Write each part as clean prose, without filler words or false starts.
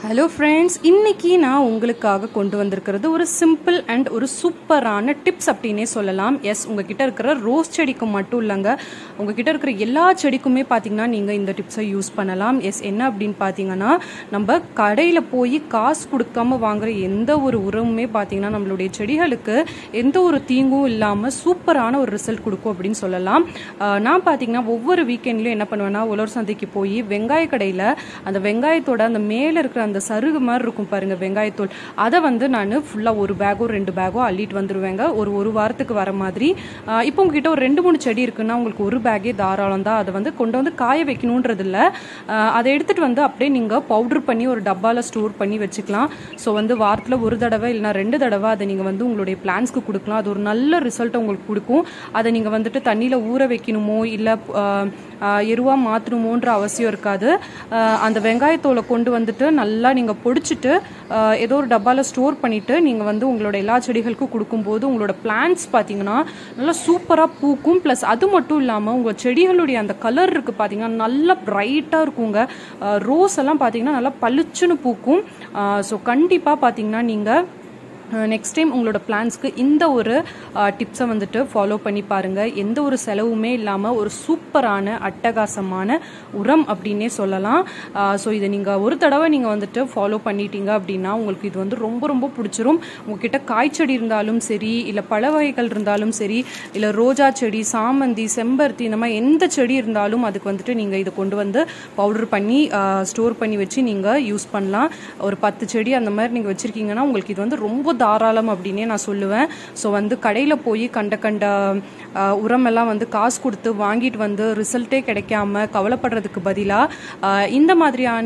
Hello friends, இன்னைக்கு நான் உங்களுக்காக கொண்டு வந்திருக்கிறது ஒரு சிம்பிள் அண்ட் ஒரு சூப்பரான டிப்ஸ் அப்படின்னே சொல்லலாம். எஸ், உங்ககிட்ட இருக்கிற ரோஸ் செடிக்கு மட்டும் இல்லைங்க, உங்ககிட்ட இருக்கிற எல்லா செடிக்குமே பார்த்தீங்கன்னா நீங்கள் இந்த டிப்ஸை யூஸ் பண்ணலாம். எஸ், என்ன அப்படின்னு பார்த்தீங்கன்னா, நம்ம கடையில் போய் காசு கொடுக்காம வாங்குற எந்த ஒரு உரமுமே பார்த்தீங்கன்னா நம்மளுடைய செடிகளுக்கு எந்த ஒரு தீங்கும் இல்லாமல் சூப்பரான ஒரு ரிசல்ட் கொடுக்கும் அப்படின்னு சொல்லலாம். நான் பார்த்தீங்கன்னா ஒவ்வொரு வீக்கெண்ட்லையும் என்ன பண்ணுவேன்னா, உலர் சந்தைக்கு போய் வெங்காய கடையில் அந்த வெங்காயத்தோட அந்த மேலே இருக்கிற அந்த சருகு மாதிரி இருக்கும் பாருங்க, வெங்காயத்தூள், அதை நான் ஃபுல்லாக ஒரு பேக்கோ 2 பேக்கோ அள்ளிட்டு வந்துடுவேங்க, ஒரு வாரத்துக்கு வர மாதிரி. இப்போ உங்ககிட்ட ஒரு 2-3 செடி இருக்குன்னா உங்களுக்கு ஒரு பேக்கே தாராளம் தான். அதை கொண்டு வந்து காய வைக்கணுன்றது இல்லை, அதை எடுத்துகிட்டு அப்படியே நீங்கள் பவுடர் பண்ணி ஒரு டப்பாவில் ஸ்டோர் பண்ணி வச்சுக்கலாம். ஸோ வாரத்தில் ஒரு தடவை இல்லைனா 2 தடவை அதை நீங்கள் உங்களுடைய பிளான்ஸ்க்கு கொடுக்கலாம். அது ஒரு நல்ல ரிசல்ட்டை உங்களுக்கு கொடுக்கும். அதை நீங்கள் தண்ணியில் ஊற வைக்கணுமோ இல்லை எருவாக மாற்றணுமோன்ற அவசியம் இருக்காது. அந்த வெங்காயத்தோலை கொண்டு நல்லா நீங்கள் பொடிச்சிட்டு ஏதோ ஒரு டப்பாவில் ஸ்டோர் பண்ணிவிட்டு நீங்கள் உங்களோட எல்லா செடிகளுக்கும் கொடுக்கும்போது உங்களோட பிளான்ட்ஸ் பார்த்தீங்கன்னா நல்லா சூப்பராக பூக்கும். ப்ளஸ் அது மட்டும் இல்லாமல் உங்கள் செடிகளுடைய அந்த கலர் இருக்குது பார்த்தீங்கன்னா நல்லா ப்ரைட்டாக இருக்குங்க. ரோஸ் எல்லாம் பார்த்தீங்கன்னா நல்லா பளிச்சுன்னு பூக்கும். ஸோ கண்டிப்பாக பார்த்தீங்கன்னா நீங்கள் நெக்ஸ்ட் டைம் உங்களோட பிளான்ஸ்க்கு இந்த ஒரு டிப்ஸை ஃபாலோ பண்ணி பாருங்கள். எந்த ஒரு செலவுமே இல்லாமல் ஒரு சூப்பரான அட்டகாசமான உரம் அப்படின்னே சொல்லலாம். ஸோ இதை நீங்கள் ஒரு தடவை நீங்கள் ஃபாலோ பண்ணிட்டீங்க அப்படின்னா உங்களுக்கு இது ரொம்ப ரொம்ப பிடிச்சிரும். உங்ககிட்ட காய்ச்செடி இருந்தாலும் சரி, இல்லை பழ வகைகள் இருந்தாலும் சரி, இல்லை ரோஜா செடி, சாமந்தி, செம்பருத்தி, இந்த மாதிரி எந்த செடி இருந்தாலும் அதுக்கு நீங்கள் இதை கொண்டு பவுடர் பண்ணி ஸ்டோர் பண்ணி வச்சு நீங்கள் யூஸ் பண்ணலாம். ஒரு 10 செடி அந்த மாதிரி நீங்கள் வச்சுருக்கீங்கன்னா உங்களுக்கு இது ரொம்ப தாராளம் அப்படின்னே நான் சொல்லுவேன். ஸோ கடையில் போய் கண்ட உரமெல்லாம் காசு கொடுத்து வாங்கிட்டு ரிசல்ட்டே கிடைக்காம கவலைப்படுறதுக்கு பதிலாக இந்த மாதிரியான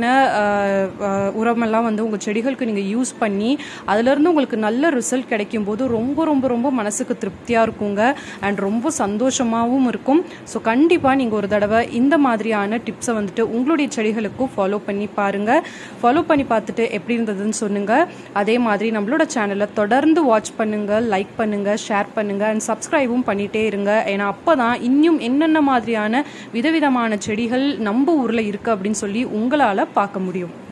உரமெல்லாம் உங்கள் செடிகளுக்கு நீங்கள் யூஸ் பண்ணி அதுலேருந்து உங்களுக்கு நல்ல ரிசல்ட் கிடைக்கும் போது ரொம்ப ரொம்ப ரொம்ப மனசுக்கு திருப்தியாக இருக்குங்க அண்ட் ரொம்ப சந்தோஷமாகவும் இருக்கும். ஸோ கண்டிப்பாக நீங்கள் ஒரு தடவை இந்த மாதிரியான டிப்ஸை உங்களுடைய செடிகளுக்கும் ஃபாலோ பண்ணி பாருங்கள். ஃபாலோ பண்ணி பார்த்துட்டு எப்படி இருந்ததுன்னு சொல்லுங்கள். அதே மாதிரி நம்மளோட சேனலை தொடர்ந்து வாட்ச் பண்ணுங்க, லைக் பண்ணுங்க, ஷேர் பண்ணுங்க அண்ட் சப்ஸ்கிரைபும் பண்ணிட்டே இருங்க. ஏன்னா அப்பதான் இன்னும் என்னென்ன மாதிரியான விதவிதமான செடிகள் நம்ம ஊர்ல இருக்கு அப்படின்னு சொல்லி உங்களால பார்க்க முடியும்.